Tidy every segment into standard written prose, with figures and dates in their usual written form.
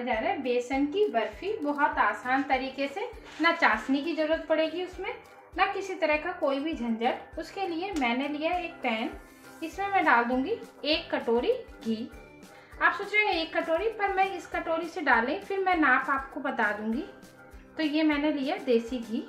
बनाने जा रहे हैं बेसन की बर्फी। बहुत आसान तरीके से, ना चाशनी की ज़रूरत पड़ेगी उसमें, ना किसी तरह का कोई भी झंझट। उसके लिए मैंने लिया एक पैन, इसमें मैं डाल दूंगी 1 कटोरी घी। आप सोच रहे हैं 1 कटोरी, पर मैं इस कटोरी से डालें फिर मैं नाप आपको बता दूंगी। तो ये मैंने लिया देसी घी।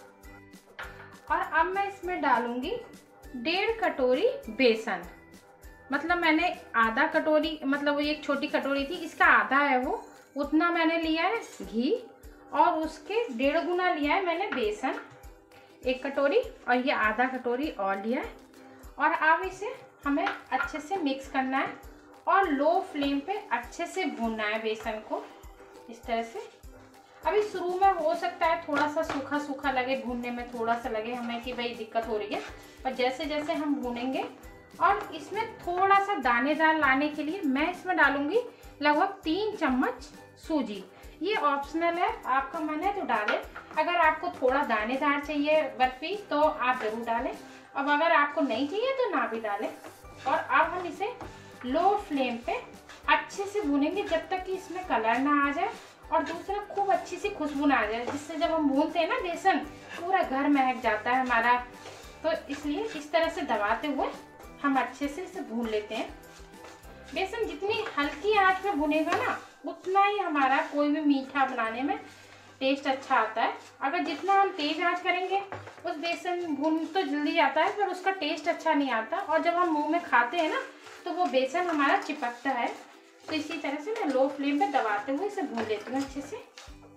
और अब मैं इसमें डालूंगी 1.5 कटोरी बेसन। मतलब मैंने आधा कटोरी, मतलब वो एक छोटी कटोरी थी, इसका आधा है वो, उतना मैंने लिया है घी। और उसके 1.5 गुना लिया है मैंने बेसन, 1 कटोरी, और ये आधा कटोरी और लिया है। और अब इसे हमें अच्छे से मिक्स करना है और लो फ्लेम पे अच्छे से भूनना है बेसन को, इस तरह से। अभी शुरू में हो सकता है थोड़ा सा सूखा सूखा लगे, भूनने में थोड़ा सा लगे हमें कि भाई दिक्कत हो रही है, पर जैसे जैसे हम भूनेंगे। और इसमें थोड़ा सा दानेदार लाने के लिए मैं इसमें डालूंगी लगभग 3 चम्मच सूजी। ये ऑप्शनल है, आपका मन है तो डालें। अगर आपको थोड़ा दानेदार चाहिए बर्फी तो आप ज़रूर डालें, अब अगर आपको नहीं चाहिए तो ना भी डालें। और अब हम इसे लो फ्लेम पे अच्छे से भूनेंगे जब तक कि इसमें कलर ना आ जाए और दूसरा खूब अच्छी सी खुशबू ना आ जाए, जिससे जब हम भूनते हैं ना बेसन, पूरा घर महक जाता है हमारा। तो इसलिए इस तरह से दबाते हुए हम अच्छे से इसे भून लेते हैं। बेसन जितनी हल्की आंच में भुनेगा ना, उतना ही हमारा कोई भी मीठा बनाने में टेस्ट अच्छा आता है। अगर जितना हम तेज आंच करेंगे, उस बेसन भून तो जल्दी जाता है पर उसका टेस्ट अच्छा नहीं आता, और जब हम मुंह में खाते हैं ना तो वो बेसन हमारा चिपकता है। तो इसी तरह से मैं लो फ्लेम पे दबाते हुए इसे भून लेती हूँ अच्छे से।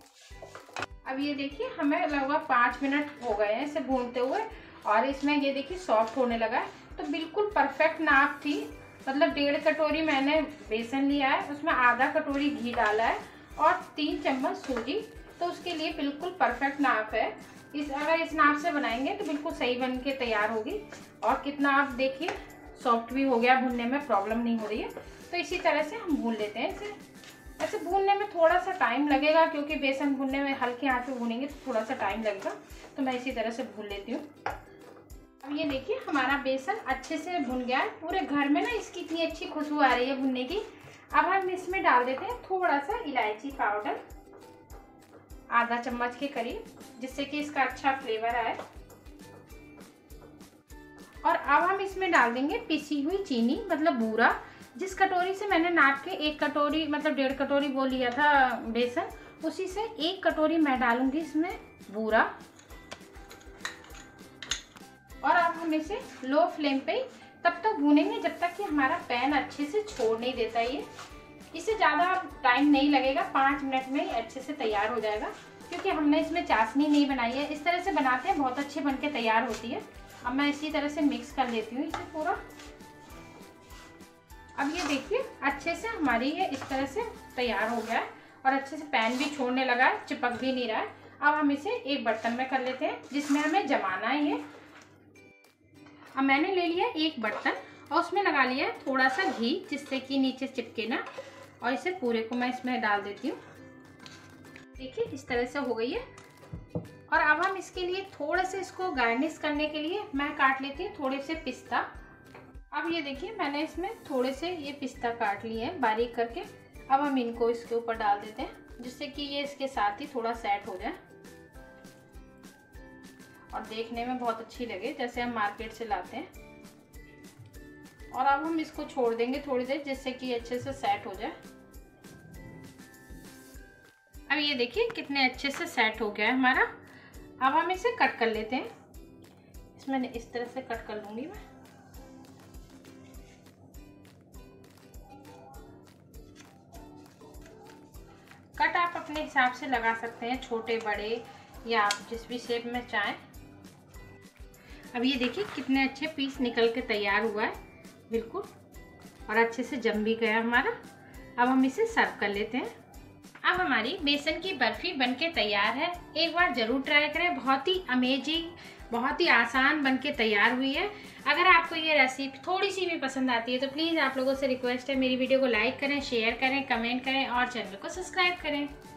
अब ये देखिए हमें लगभग 5 मिनट हो गए हैं इसे भूनते हुए, और इसमें ये देखिए सॉफ्ट होने लगा है। तो बिल्कुल परफेक्ट नाप थी, मतलब 1.5 कटोरी मैंने बेसन लिया है, उसमें आधा कटोरी घी डाला है और 3 चम्मच सूजी। तो उसके लिए बिल्कुल परफेक्ट नाप है। अगर इस नाप से बनाएंगे तो बिल्कुल सही बन के तैयार होगी। और कितना आप देखिए सॉफ्ट भी हो गया, भूनने में प्रॉब्लम नहीं हो रही है। तो इसी तरह से हम भून लेते हैं इसे। ऐसे भूनने में थोड़ा सा टाइम लगेगा, क्योंकि बेसन भूनने में हल्की आंच पे भूनेंगे तो थोड़ा सा टाइम लगेगा। तो मैं इसी तरह से भून लेती हूँ। अब ये देखिए हमारा बेसन अच्छे से भुन गया है, पूरे घर में ना इसकी इतनी अच्छी खुशबू आ रही है भुनने की। अब हम इसमें डाल देते हैं थोड़ा सा इलायची पाउडर, आधा चम्मच के करीब, जिससे कि इसका अच्छा फ्लेवर आए। और अब हम इसमें डाल देंगे पिसी हुई चीनी, मतलब बूरा। जिस कटोरी से मैंने नाप के 1 कटोरी, मतलब 1.5 कटोरी वो लिया था बेसन, उसी से 1 कटोरी मैं डालूंगी इसमें बूरा। और अब हम इसे लो फ्लेम पे तब तक भूनेंगे जब तक कि हमारा पैन अच्छे से छोड़ नहीं देता। ये इसे ज़्यादा टाइम नहीं लगेगा, 5 मिनट में ही अच्छे से तैयार हो जाएगा, क्योंकि हमने इसमें चाशनी नहीं बनाई है। इस तरह से बनाते हैं, बहुत अच्छी बनके तैयार होती है। अब मैं इसी तरह से मिक्स कर लेती हूँ इसे पूरा। अब ये देखिए अच्छे से हमारी ये इस तरह से तैयार हो गया है और अच्छे से पैन भी छोड़ने लगा है, चिपक भी नहीं रहा है। अब हम इसे एक बर्तन में कर लेते हैं जिसमें हमें जमाना है ये। अब मैंने ले लिया एक बर्तन और उसमें लगा लिया है थोड़ा सा घी, जिससे कि नीचे चिपके ना। और इसे पूरे को मैं इसमें डाल देती हूँ। देखिए इस तरह से हो गई है। और अब हम इसके लिए थोड़ा से इसको गार्निश करने के लिए मैं काट लेती हूँ थोड़े से पिस्ता। अब ये देखिए मैंने इसमें थोड़े से ये पिस्ता काट लिए हैं बारीक करके। अब हम इनको इसके ऊपर डाल देते हैं, जिससे कि ये इसके साथ ही थोड़ा सेट हो जाए और देखने में बहुत अच्छी लगे, जैसे हम मार्केट से लाते हैं। और अब हम इसको छोड़ देंगे थोड़ी देर, जिससे कि अच्छे से सेट हो जाए। अब ये देखिए कितने अच्छे से सेट हो गया है हमारा। अब हम इसे कट कर लेते हैं। इसमें इस तरह से कट कर लूंगी मैं। कट आप अपने हिसाब से लगा सकते हैं, छोटे बड़े या आप जिस भी शेप में चाहें। अब ये देखिए कितने अच्छे पीस निकल के तैयार हुआ है बिल्कुल, और अच्छे से जम भी गया हमारा। अब हम इसे सर्व कर लेते हैं। अब हमारी बेसन की बर्फी बनके तैयार है। एक बार ज़रूर ट्राई करें, बहुत ही अमेजिंग, बहुत ही आसान बनके तैयार हुई है। अगर आपको ये रेसिपी थोड़ी सी भी पसंद आती है तो प्लीज़ आप लोगों से रिक्वेस्ट है, मेरी वीडियो को लाइक करें, शेयर करें, कमेंट करें और चैनल को सब्सक्राइब करें।